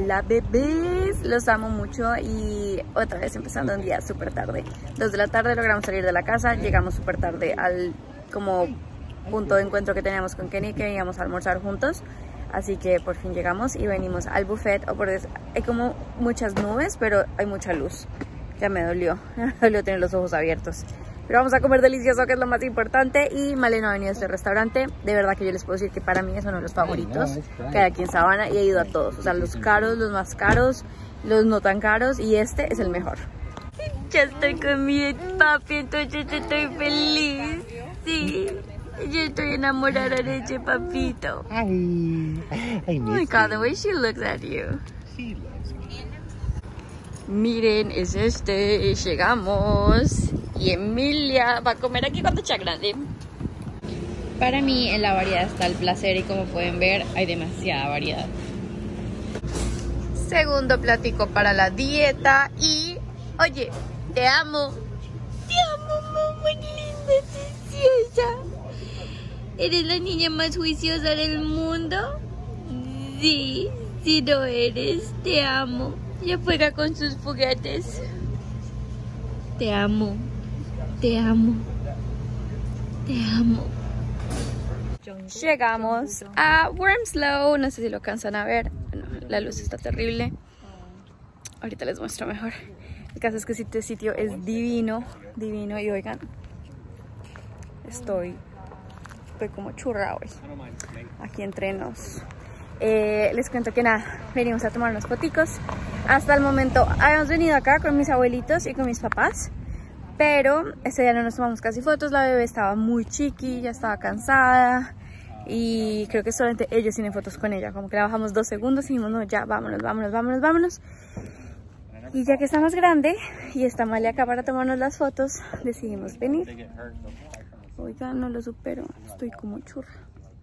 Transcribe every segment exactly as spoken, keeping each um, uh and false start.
Hola bebés, los amo mucho y otra vez empezando un día súper tarde. Dos de la tarde logramos salir de la casa, llegamos súper tarde al como punto de encuentro que teníamos con Kenny, que íbamos a almorzar juntos. Así que por fin llegamos y venimos al buffet. Oh, por eso, hay como muchas nubes, pero hay mucha luz. Ya me dolió, me dolió tener los ojos abiertos. Pero vamos a comer delicioso, que es lo más importante. Y Malena ha venido a este restaurante. De verdad que yo les puedo decir que para mí es uno de los favoritos que hay aquí en Sabana. Y he ido a todos, o sea, los caros, los más caros, los no tan caros. Y este es el mejor. Ya estoy con mi papi, entonces estoy feliz. Sí, yo estoy enamorada de ese papito. Ay, I Oh my God, the way she looks at you. Miren, es este, llegamos y Emilia va a comer aquí cuando sea grande. Para mí en la variedad está el placer y como pueden ver hay demasiada variedad. Segundo platico para la dieta y, oye, te amo. Te amo, mamá, qué linda, preciosa. ¿Eres la niña más juiciosa del mundo? Sí, sí lo eres, te amo. Ya juega con sus juguetes. Te amo. Te amo. Te amo. Llegamos a Wormslow. No sé si lo alcanzan a ver. Bueno, la luz está terrible. Ahorita les muestro mejor. El caso es que este sitio es divino. Divino. Y oigan, Estoy Estoy como churra hoy. Aquí entre nos. Eh, les cuento que nada, venimos a tomar unos foticos. Hasta el momento habíamos venido acá con mis abuelitos y con mis papás, pero este día no nos tomamos casi fotos. La bebé estaba muy chiqui, ya estaba cansada y creo que solamente ellos tienen fotos con ella. Como que la bajamos dos segundos y dijimos, no, ya, vámonos, vámonos, vámonos, vámonos. Y ya que está más grande y está Male acá para tomarnos las fotos, decidimos venir. Oigan, no lo supero, estoy como churra.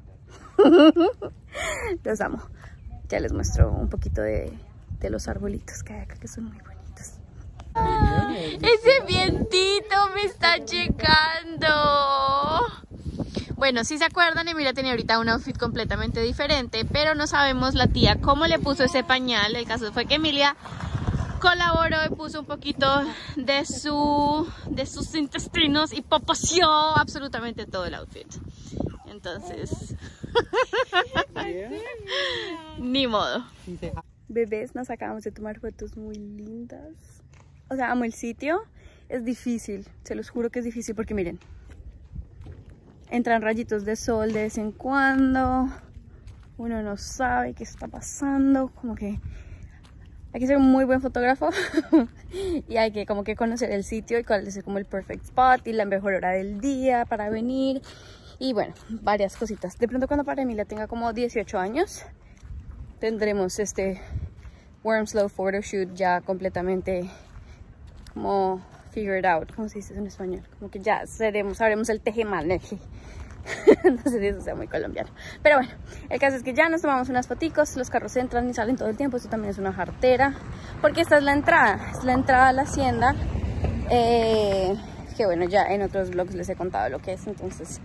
Los amo. Ya les muestro un poquito de, de los arbolitos que hay acá, que son muy bonitos. Ah, ese vientito me está checando. Bueno, si se acuerdan, Emilia tenía ahorita un outfit completamente diferente, pero no sabemos la tía cómo le puso ese pañal. El caso fue que Emilia colaboró y puso un poquito de su de sus intestinos y poposeó absolutamente todo el outfit. Entonces, ni modo. Bebés, nos acabamos de tomar fotos muy lindas. O sea, amo el sitio. Es difícil, se los juro que es difícil porque miren, entran rayitos de sol de vez en cuando. Uno no sabe qué está pasando. Como que hay que ser un muy buen fotógrafo y hay que como que conocer el sitio y cuál es como el perfect spot y la mejor hora del día para venir. Y bueno, varias cositas. De pronto cuando para Emilia tenga como dieciocho años, tendremos este Wormslow photoshoot ya completamente como figured out. ¿Cómo se dice eso en español? Como que ya seremos, sabremos el tejemaneje. No sé si eso sea muy colombiano. Pero bueno, el caso es que ya nos tomamos unas foticos. Los carros entran y salen todo el tiempo. Esto también es una jartera, porque esta es la entrada. Es la entrada a la hacienda. Eh, que bueno, ya en otros vlogs les he contado lo que es. Entonces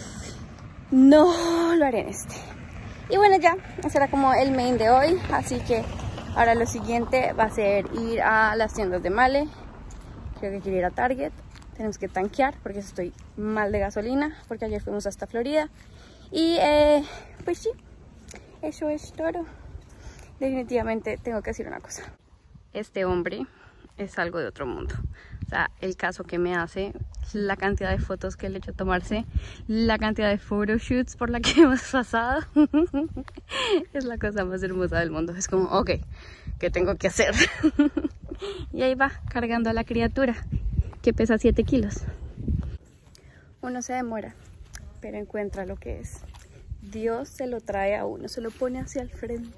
no lo haré en este. Y bueno, ya, ese era como el main de hoy. Así que ahora lo siguiente va a ser ir a las tiendas de Male. Creo que quiero ir a Target. Tenemos que tanquear porque estoy mal de gasolina, porque ayer fuimos hasta Florida. Y eh, pues sí, eso es todo. Definitivamente tengo que decir una cosa. Este hombre es algo de otro mundo. O sea, el caso que me hace, la cantidad de fotos que le he hecho tomarse, la cantidad de photoshoots por la que hemos pasado. Es la cosa más hermosa del mundo. Es como, ok, ¿qué tengo que hacer? Y ahí va, cargando a la criatura, que pesa siete kilos. Uno se demora, pero encuentra lo que es. Dios se lo trae a uno, se lo pone hacia el frente.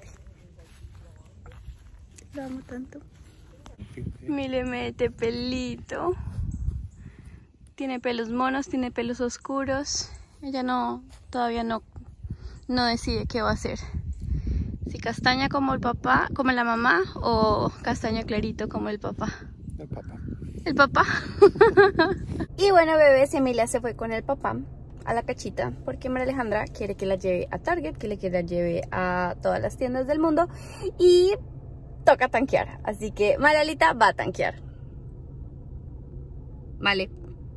Lo amo tanto. Mire, mete pelito. Tiene pelos monos, tiene pelos oscuros. Ella no, todavía no, no decide qué va a hacer. Si castaña como el papá, como la mamá, o castaña clarito como el papá. El papá. El papá. Y bueno, bebés, Emilia se fue con el papá a la cachita porque María Alejandra quiere que la lleve a Target, que le quiera lleve a todas las tiendas del mundo. Y toca tanquear. Así que Malalita va a tanquear. Vale.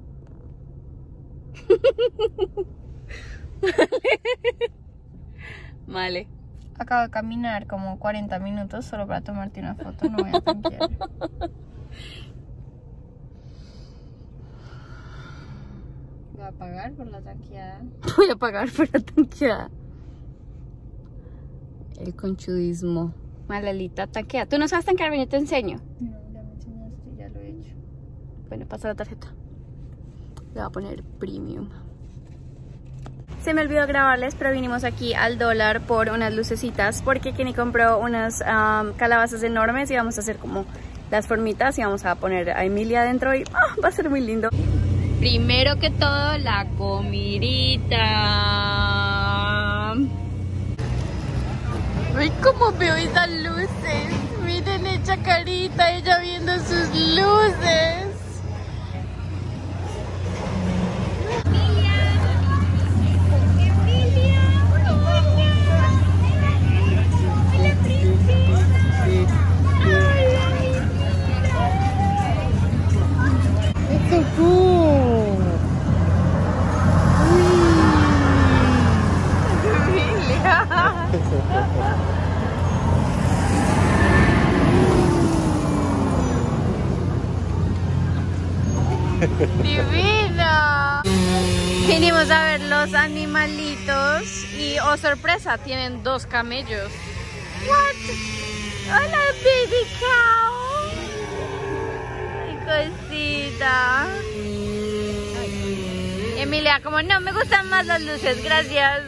Vale. Acabo de caminar como cuarenta minutos solo para tomarte una foto. No voy a tanquear. Voy a pagar por la tanqueada. Voy a pagar por la tanqueada. El conchudismo. Malalita tanquea. ¿Tú no sabes tanquear? Ven, te enseño. No, ya me enseñaste, ya lo he hecho. Bueno, pasa la tarjeta. Le voy a poner premium. Se me olvidó grabarles, pero vinimos aquí al dólar por unas lucecitas porque Kenny compró unas um, calabazas enormes y vamos a hacer como las formitas y vamos a poner a Emilia adentro y oh, va a ser muy lindo. Primero que todo, la comidita. Ay, cómo veo esas luces. Miren esa carita, ella viendo sus luces. ¡Divina! Vinimos a ver los animalitos y, oh sorpresa, tienen dos camellos. What? Hola, baby cow. Ay, cosita. Emilia, como no, me gustan más las luces, gracias.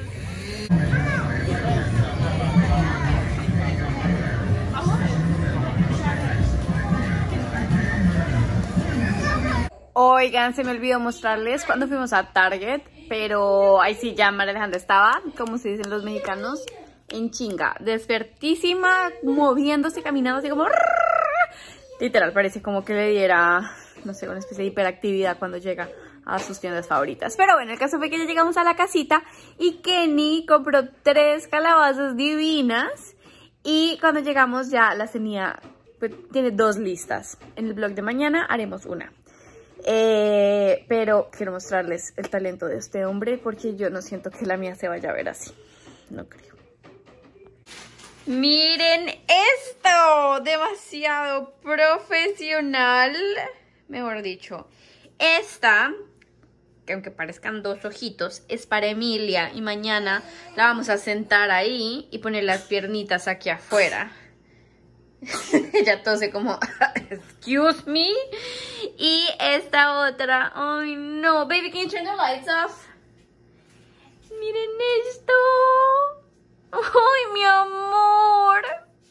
Oigan, se me olvidó mostrarles cuando fuimos a Target, pero ahí sí ya María Alejandra estaba, como se dicen los mexicanos, en chinga, despertísima, moviéndose, caminando así como... Literal, parece como que le diera, no sé, una especie de hiperactividad cuando llega a sus tiendas favoritas. Pero bueno, el caso fue que ya llegamos a la casita y Kenny compró tres calabazas divinas y cuando llegamos ya las tenía, pues, tiene dos listas. En el vlog de mañana haremos una. Eh, pero quiero mostrarles el talento de este hombre porque yo no siento que la mía se vaya a ver así. No creo. Miren esto, demasiado profesional. Mejor dicho, esta, que aunque parezcan dos ojitos, es para Emilia y mañana la vamos a sentar ahí y poner las piernitas aquí afuera. Ella tose como, excuse me. Y esta otra, ay no, baby, can you turn the lights off? Miren esto. Ay, mi amor.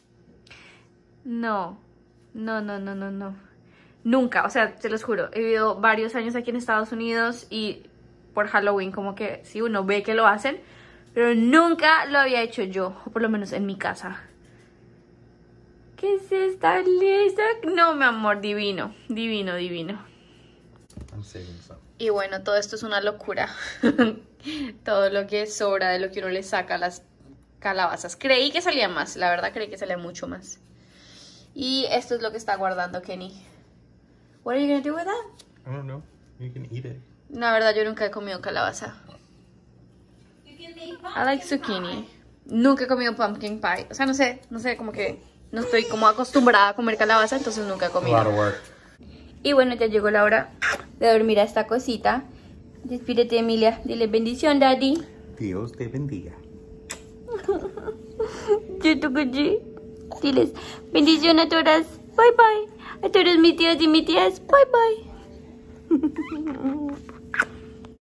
No, no, no, no, no, no. Nunca, o sea, se los juro, he vivido varios años aquí en Estados Unidos y por Halloween como que sí, uno ve que lo hacen, pero nunca lo había hecho yo, o por lo menos en mi casa. ¿Qué es esta lista? No, mi amor, divino, divino, divino. Y bueno, todo esto es una locura. Todo lo que sobra de lo que uno le saca a las calabazas. Creí que salía más, la verdad creí que salía mucho más. Y esto es lo que está guardando Kenny. What are you gonna do with that? I don't know. You can eat it. La verdad yo nunca he comido calabaza. I like zucchini. Nunca he comido pumpkin pie. O sea, no sé, no sé, como que no estoy como acostumbrada a comer calabaza, entonces nunca he comido. A lot of work. Y bueno, ya llegó la hora de dormir a esta cosita. Despídete, Emilia. Dile bendición, daddy. Dios te bendiga. Diles bendición a todas. Bye bye. A todos mis tíos y mis tías. Bye bye.